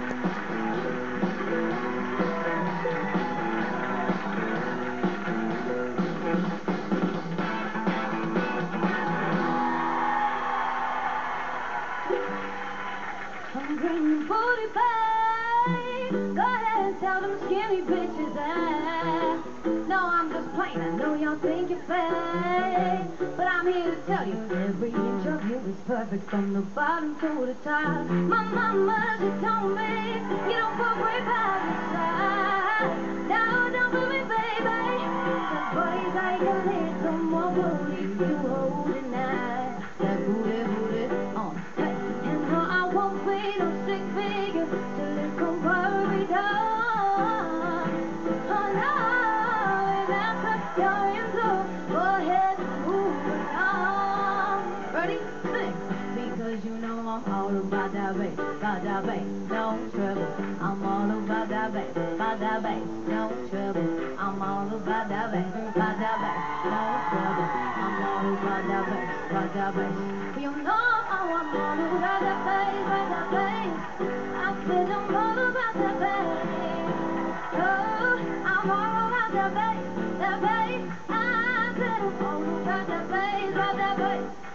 I'm bringing booty, babe. Go ahead and tell them skinny bitches that. No, I'm just playing. I know y'all think you're fake, but I'm here to tell you every inch of you is perfect from the bottom to the top. My mama, she told me you don't put way by the side. No, don't put me, baby. Cause boys like a little more booty to hold tonight. That booty, booty, hey. And no, I won't be no stick figure till it come worry down. Oh no, if that's what you're into, go ahead and move it on. Ready? Sing. Because you know I'm all about that bass, no trouble. I'm all about that bass, no trouble. I'm all about that bass, no trouble. I'm all about that bass. You know I'm all about that bass, I said I'm all about that bass. Oh, I'm all about that bass, I said I'm all about that bass,